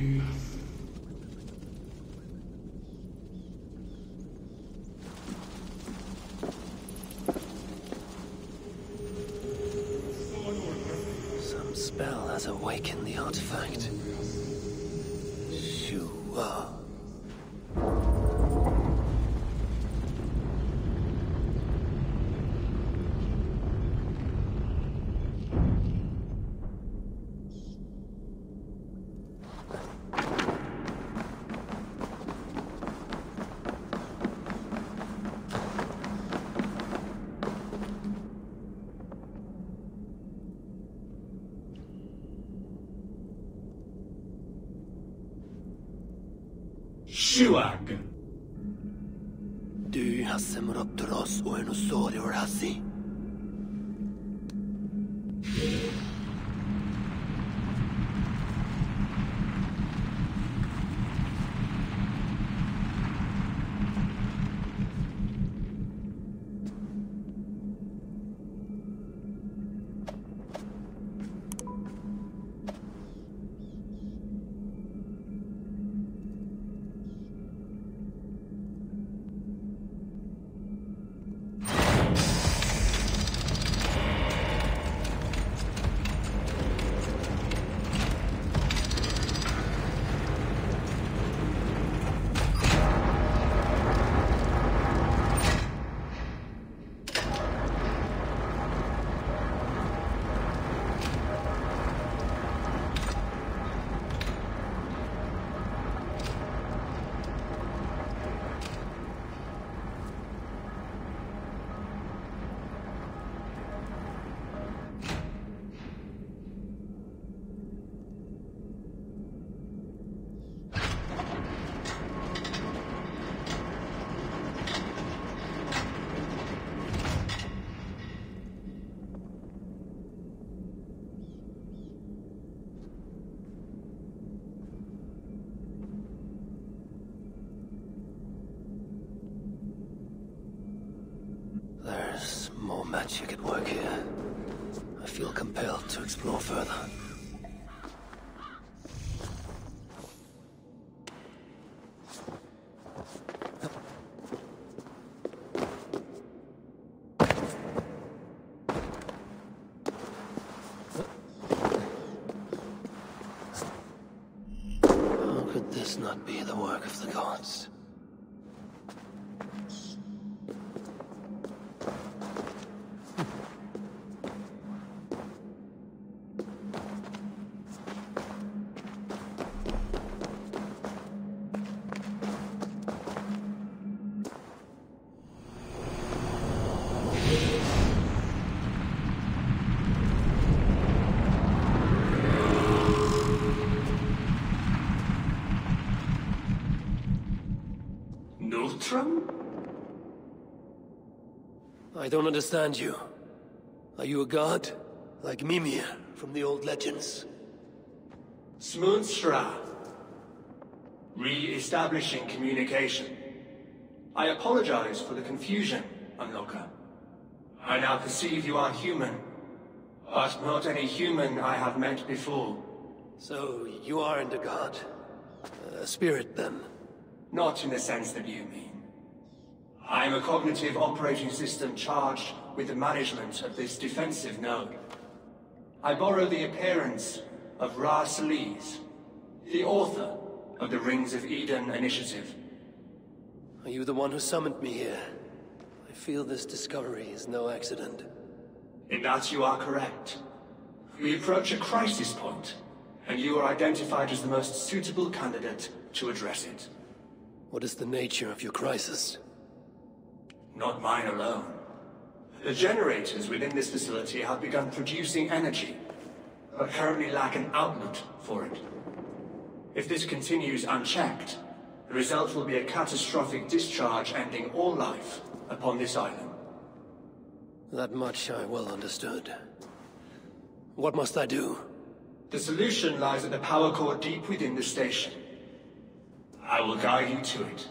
Some spell has awakened the artifact. Shua. Shuag. Du har Semropteros och Enosaurior Hassi. There's more magic at work here. I feel compelled to explore further. How could this not be the work of the gods? Nultrum? I don't understand you. Are you a god? Like Mimir from the old legends? Smoonstra. Re-establishing communication. I apologize for the confusion, Unlocker. I now perceive you are human, but not any human I have met before. So, you aren't a god. A spirit, then? Not in the sense that you mean. I am a cognitive operating system charged with the management of this defensive node. I borrow the appearance of Ra-Saliz, the author of the Rings of Eden initiative. Are you the one who summoned me here? I feel this discovery is no accident. In that you are correct. We approach a crisis point, and you are identified as the most suitable candidate to address it. What is the nature of your crisis? Not mine alone. The generators within this facility have begun producing energy, but currently lack an outlet for it. If this continues unchecked, the result will be a catastrophic discharge ending all life upon this island. That much I well understood. What must I do? The solution lies at the power core deep within the station. I will guide you to it.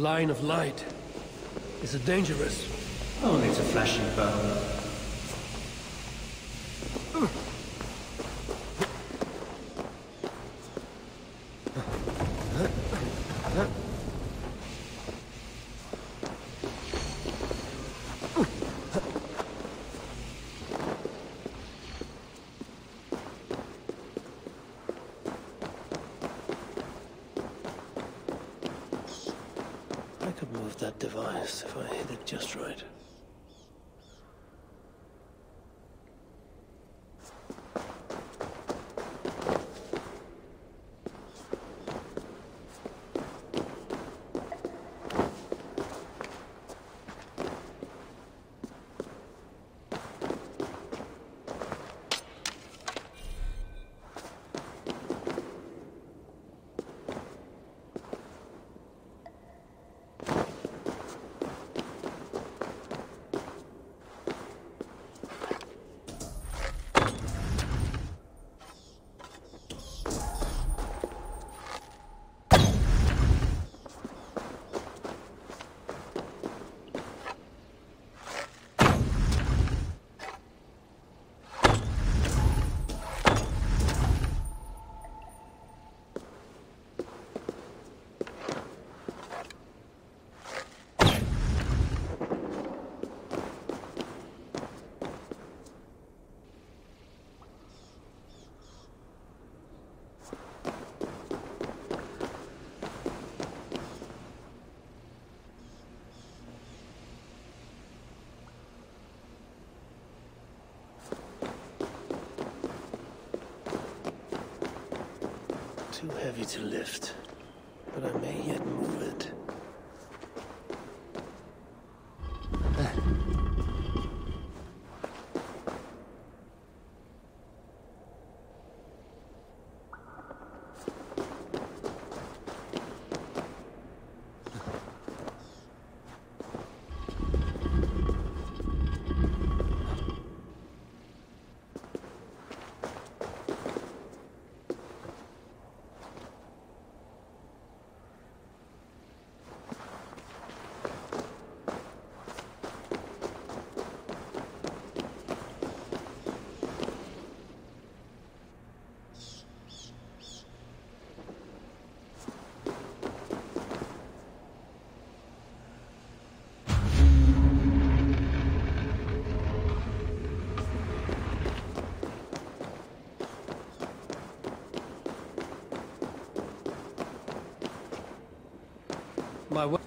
line of light. Is it dangerous? Only to flesh and bone. I could move that device if I hit it just right. Too heavy to lift, but I may yet move it. My way.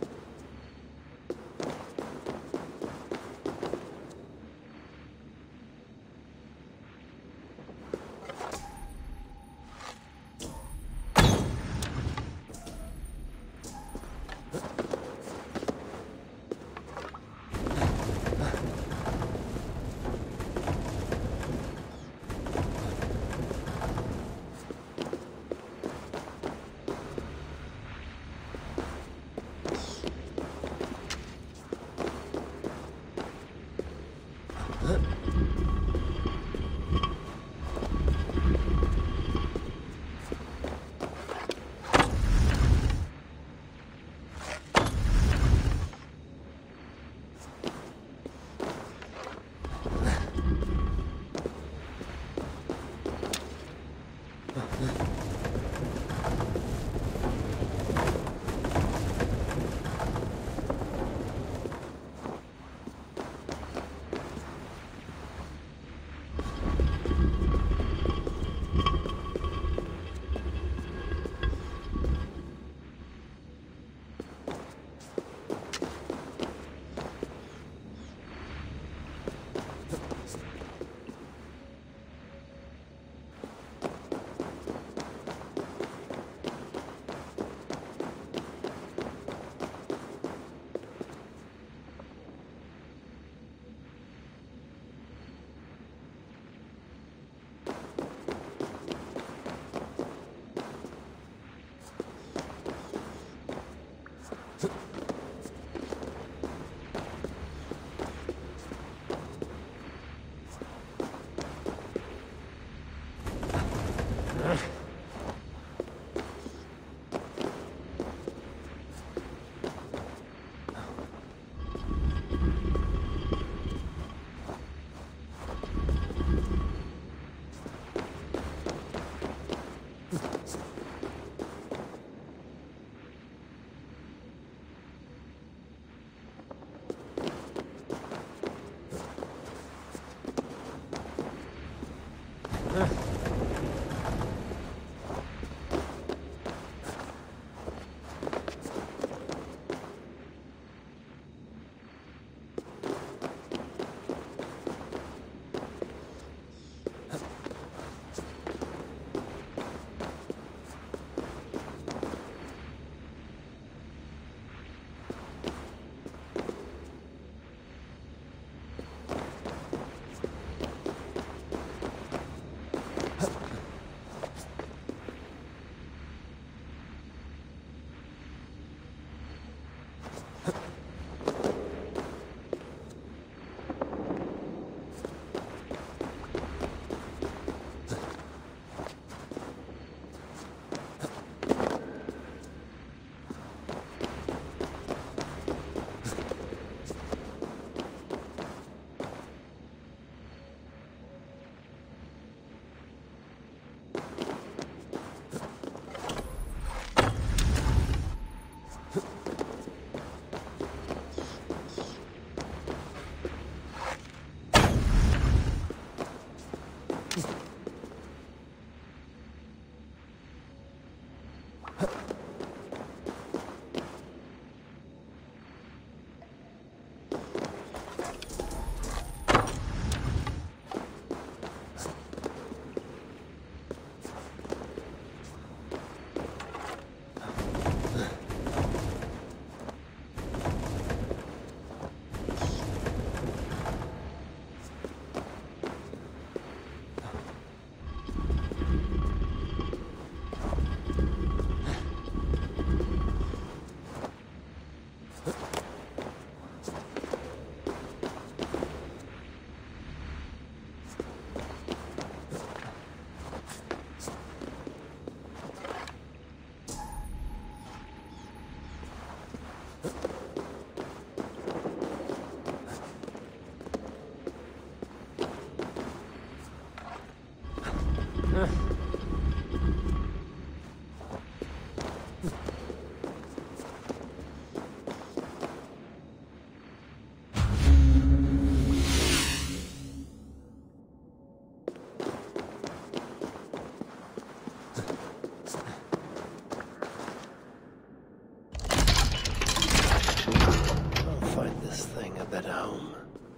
a better home.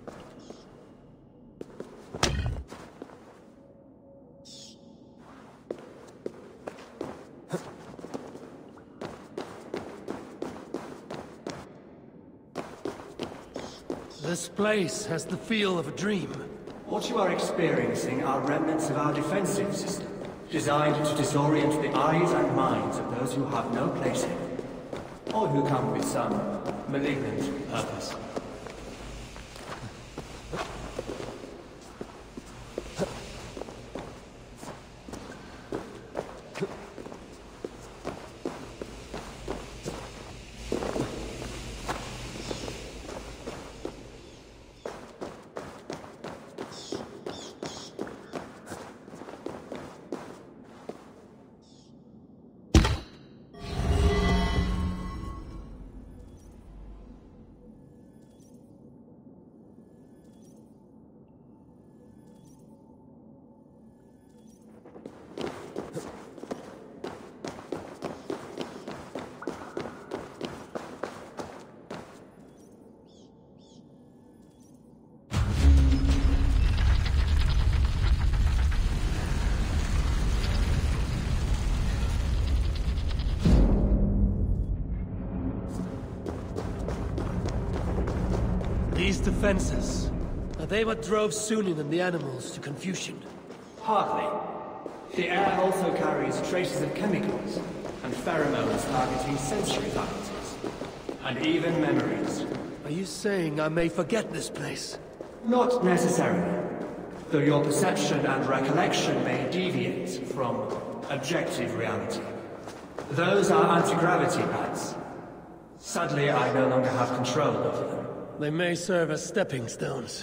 This place has the feel of a dream. What you are experiencing are remnants of our defensive system, designed to disorient the eyes and minds of those who have no place in it, or who come with some malignant purpose. These defenses, are they what drove Sunin and the animals to confusion? Hardly. The air also carries traces of chemicals and pheromones targeting sensory faculties, and even memories. Are you saying I may forget this place? Not necessarily, though your perception and recollection may deviate from objective reality. Those are anti-gravity pads. Sadly, I no longer have control over them. They may serve as stepping stones.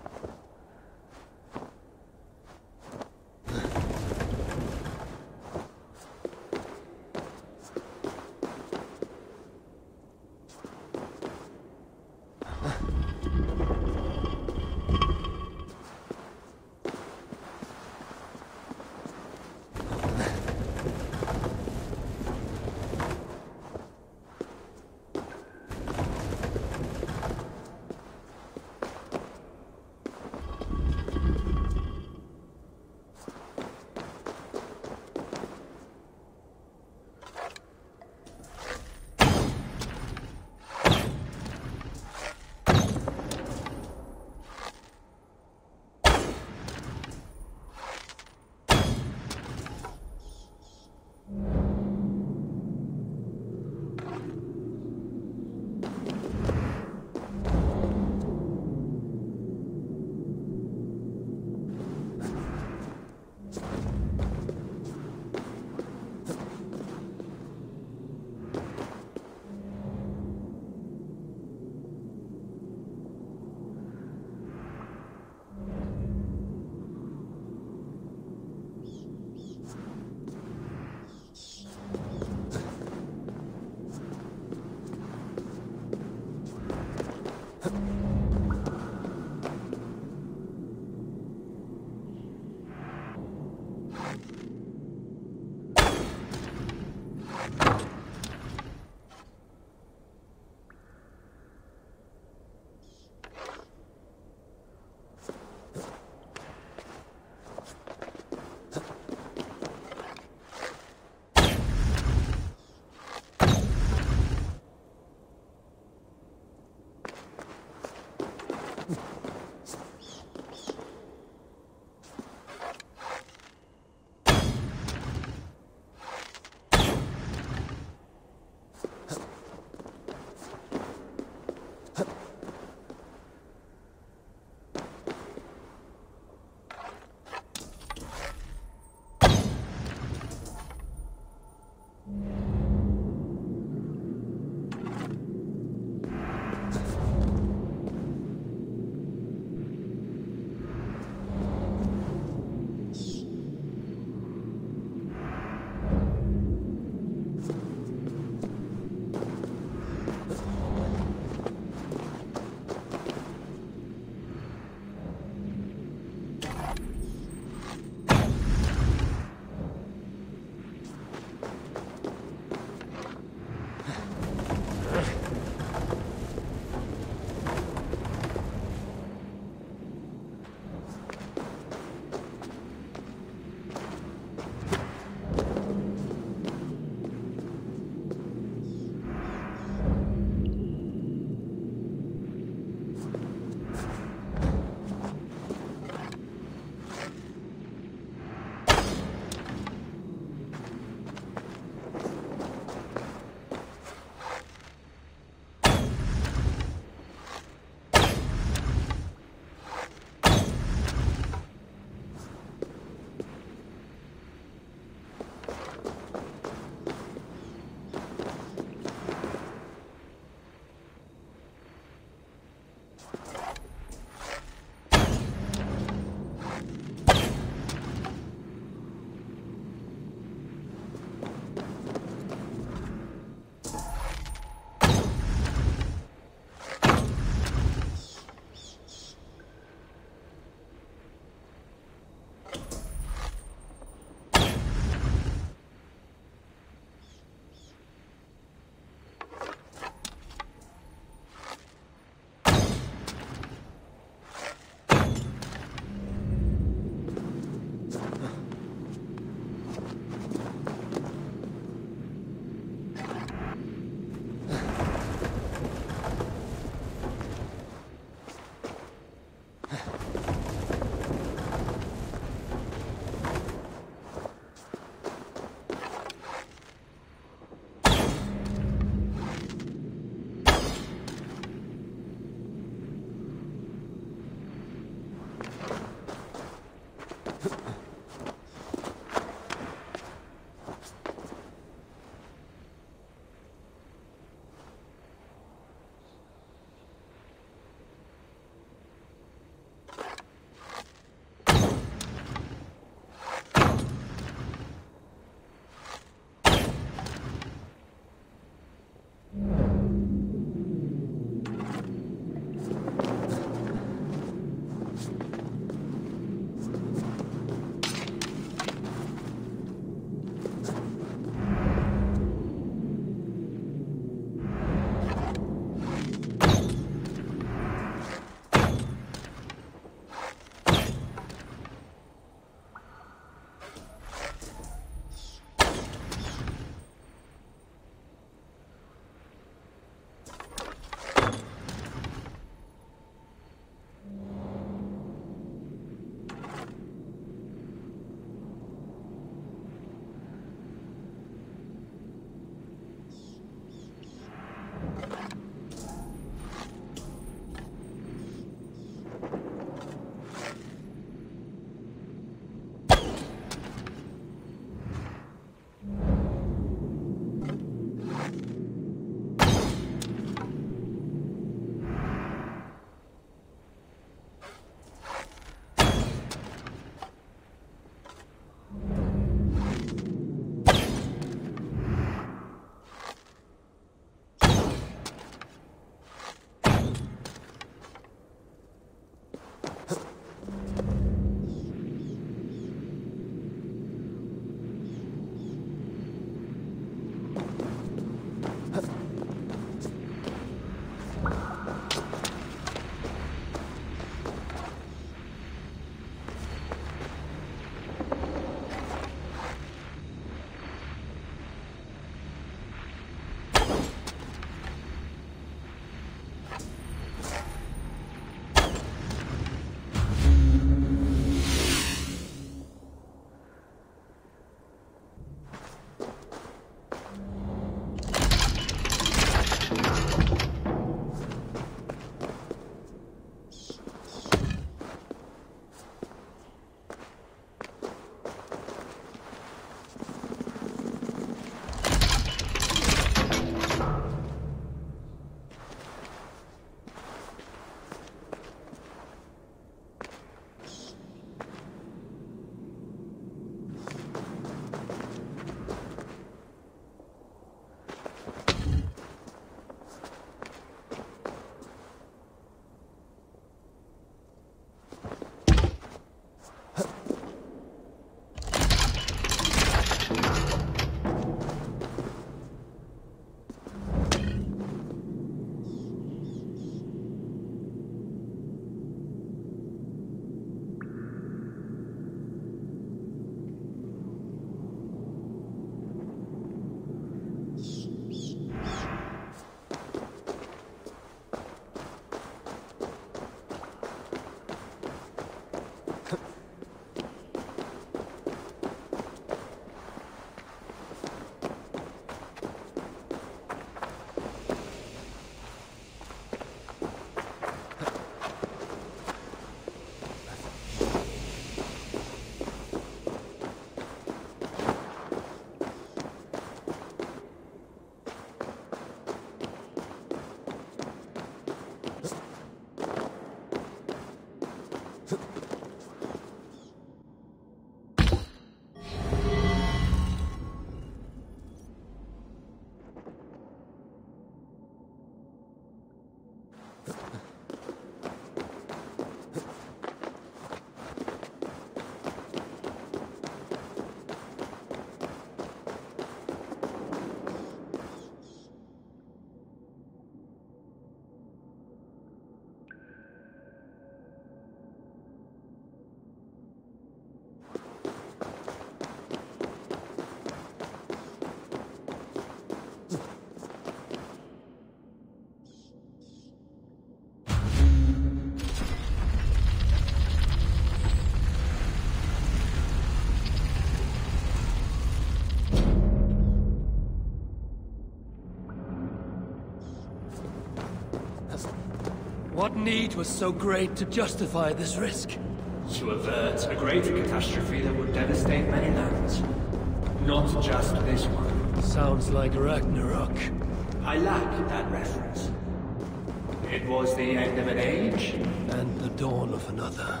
need was so great to justify this risk? To avert a greater catastrophe that would devastate many lands. Not just this one. Sounds like Ragnarok. I lack that reference. It was the end of an age? And the dawn of another.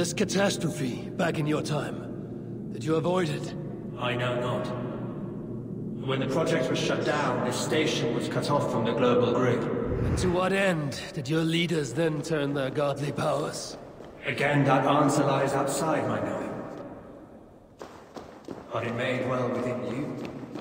this catastrophe back in your time, did you avoid it? I know not. When the project was shut down, this station was cut off from the global grid. And to what end did your leaders then turn their godly powers? Again, that answer lies outside my knowing. But it may dwell within you.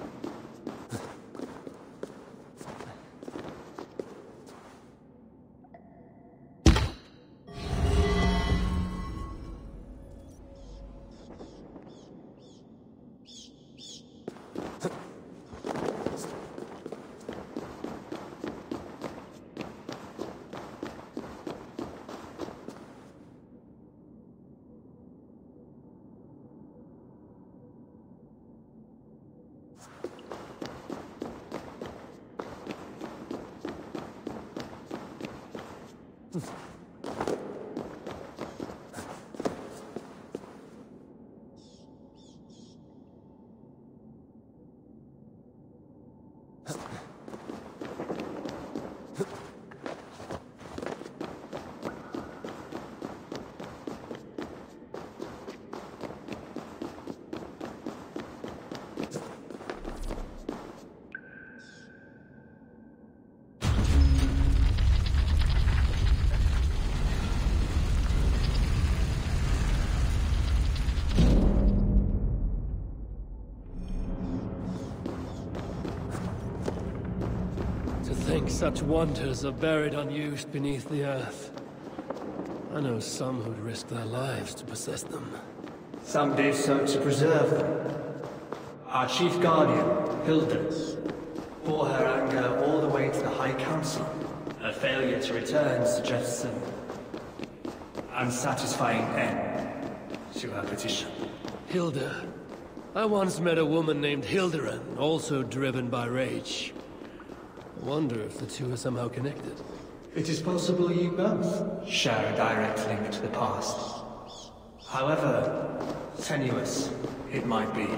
Such wonders are buried unused beneath the earth. I know some who'd risk their lives to possess them. Some did so to preserve them. Our chief guardian, Hilda, bore her anger all the way to the High Council. Her failure to return suggests an unsatisfying end to her petition. Hilda. I once met a woman named Hilderan, also driven by rage. I wonder if the two are somehow connected. It is possible you both share a direct link to the past. However tenuous it might be.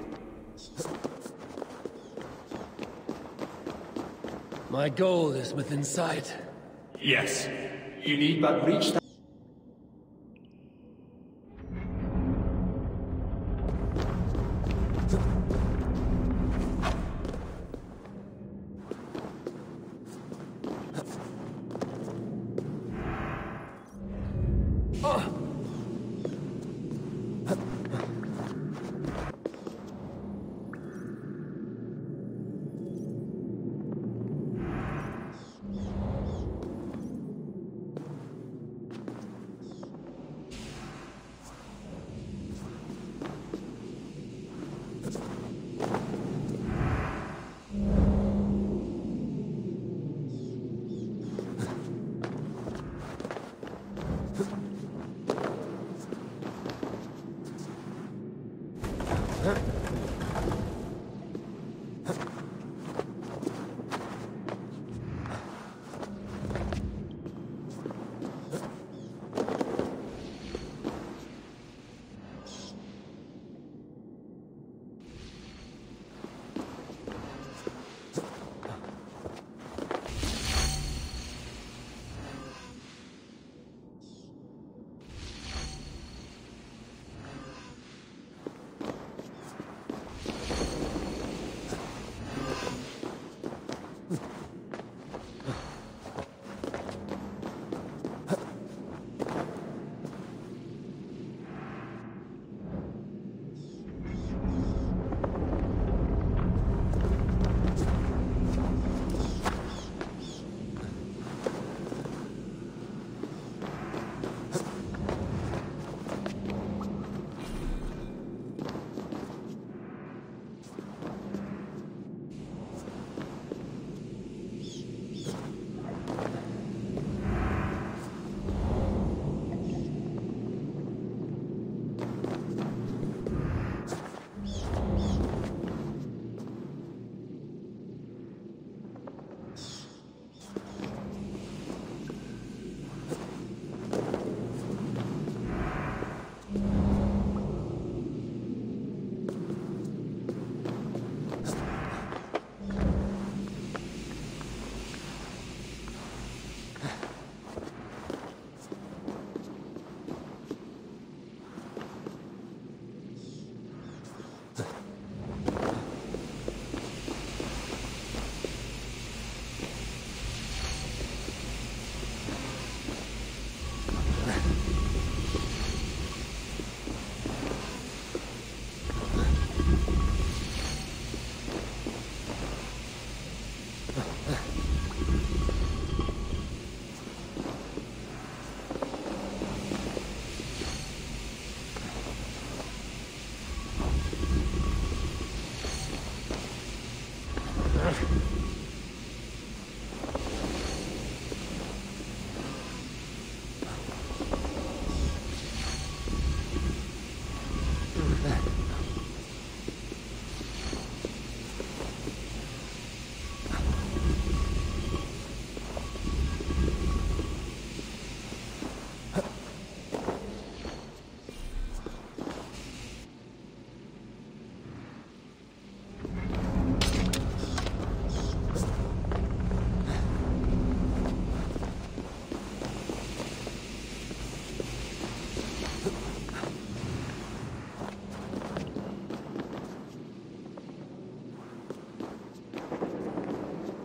My goal is within sight. Yes. You need but reach that.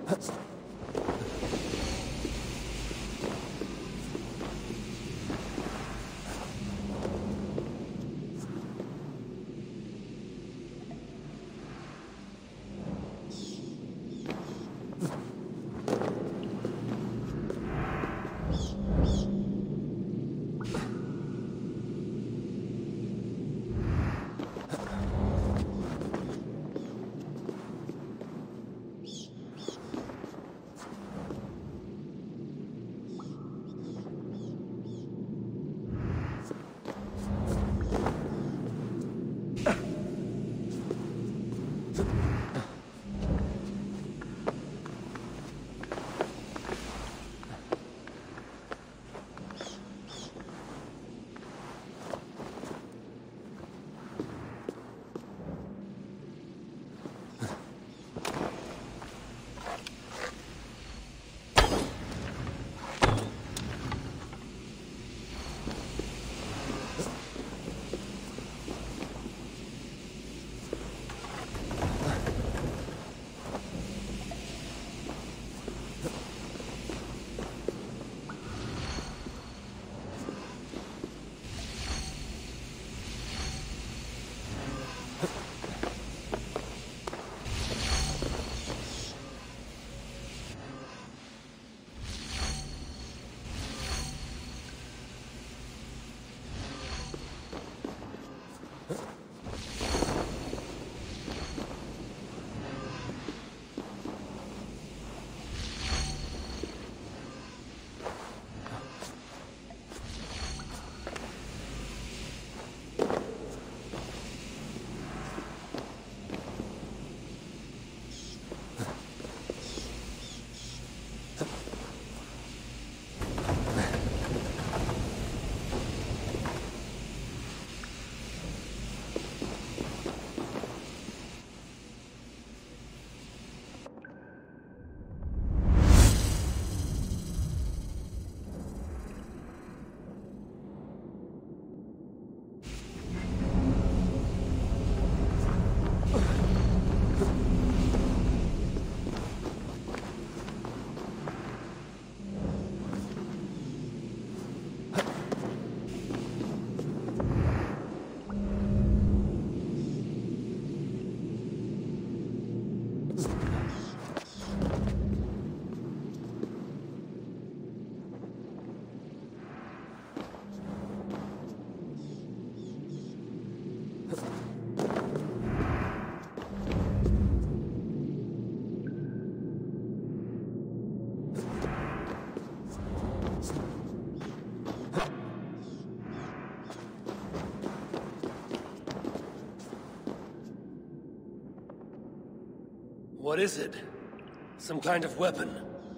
What is it? Some kind of weapon?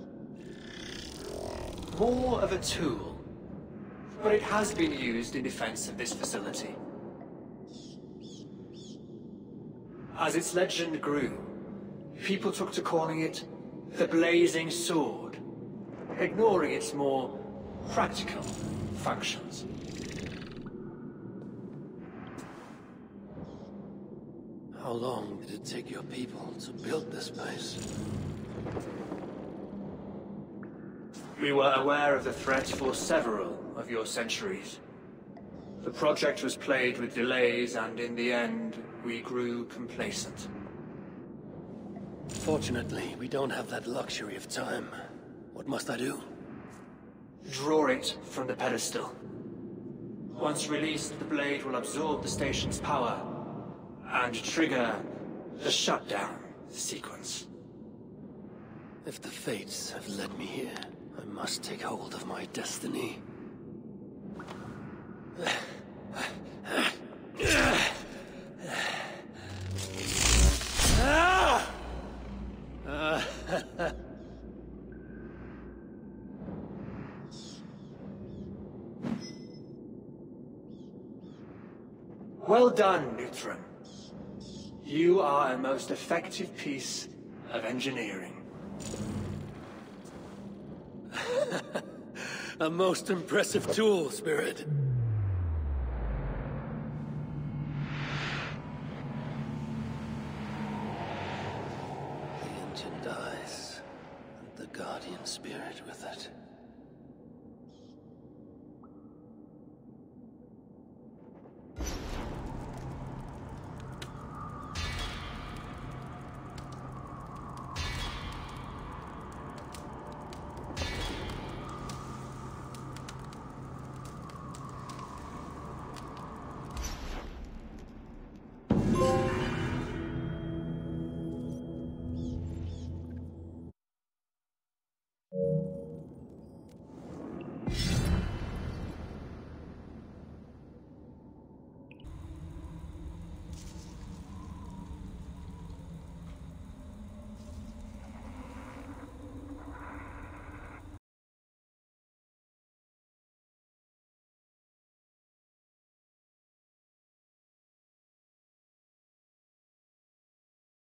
More of a tool, but it has been used in defense of this facility. As its legend grew, people took to calling it the Blazing Sword, ignoring its more practical functions. How long did it take your people to build this base? We were aware of the threat for several of your centuries. The project was plagued with delays, and in the end, we grew complacent. Fortunately, we don't have that luxury of time. What must I do? Draw it from the pedestal. Once released, the blade will absorb the station's power and trigger the shutdown sequence. If the fates have led me here, I must take hold of my destiny. Well done, Neutron. You are a most effective piece of engineering. A most impressive tool, Spirit. The engine dies. guardian spirit with it.